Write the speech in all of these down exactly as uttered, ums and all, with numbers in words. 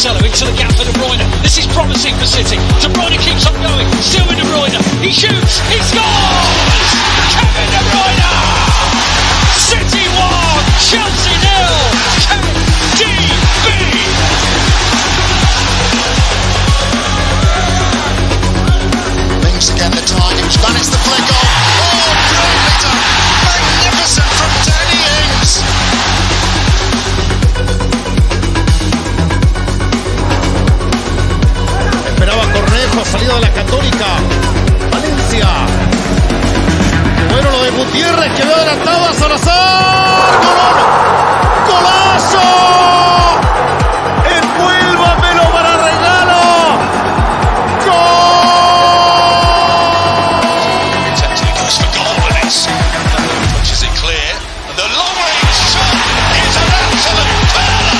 Marcelo into the gap for De Bruyne. This is promising for City. De Bruyne keeps on going. Still with De Bruyne. He shoots. He scores! Kevin De Bruyne! City one, Chelsea nil. K D B. Links again the target. Span is the flick on. Oh, brilliantly done. Magnificent from Danny Ings. Esperaba Cornejo, salida de la Católica. Valencia. Bueno, lo de Gutiérrez que veo adelantado a Salazar. ¡Gol! ¡Golazo! ¡Envuélvamelo para regalo! ¡Gol! Intentionally goes for goal and it's punches it clear. And the long range shot is an absolute pearler.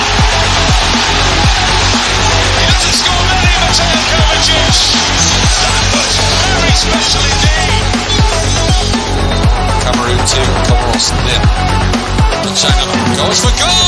He doesn't score many, Mateo Kovacic. That was very special indeed. Cameroon two, Comoros nil. China goes for goal.